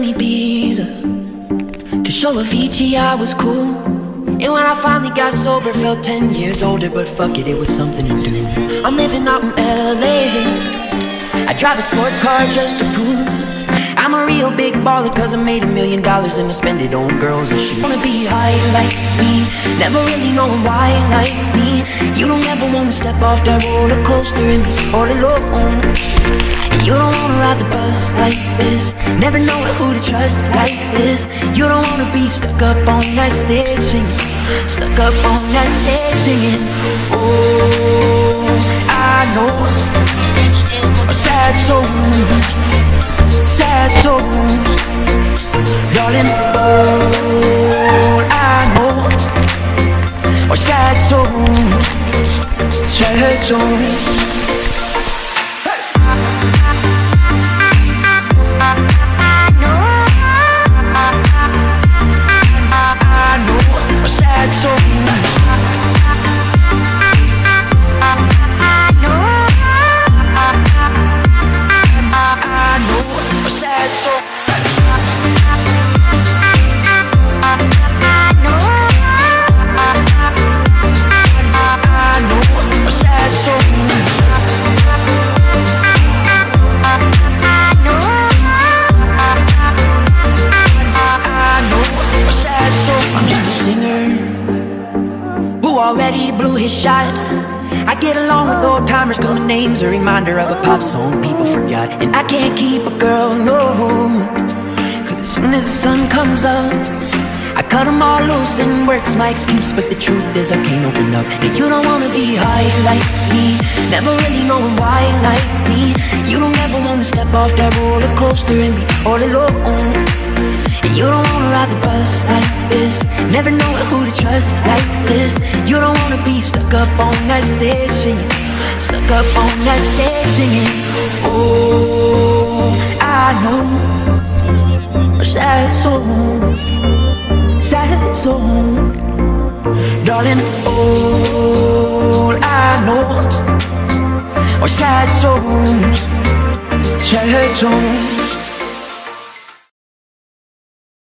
Ibiza to show Avicii I was cool. And when I finally got sober, felt 10 years older. But fuck it, it was something to do. I'm living out in LA. I drive a sports car just to prove I'm a real big baller, cause I made $1 million and I spend it on girls and shoes. Wanna be high like me, never really knowing why like me. You don't ever wanna step off that roller coaster and be all alone. You don't wanna ride the bus like this, never know who to trust like this. You don't wanna be stuck up on that stage singing, stuck up on that stage singing. Oh, I know a sad soul, sad souls, darling. All I know are sad souls, sad souls. Sad soul. Sad soul. Sad soul. I'm just a singer who already blew his shot. I get along with old timers cause my name's a reminder of a pop song people forgot. And I can't keep a girl, no, cause as soon as the sun comes up I cut them all loose and work's my excuse. But the truth is I can't open up. And you don't wanna be high like me, never really knowing why like me. You don't ever wanna step off that roller coaster and be all alone. And you don't wanna ride the bus like this, never know who to trust like this. You don't wanna be stuck up on that stage singing, stuck up on that stage singing. Oh, I know a sad soul, sad soul, darling. All I know are sad souls, sad souls.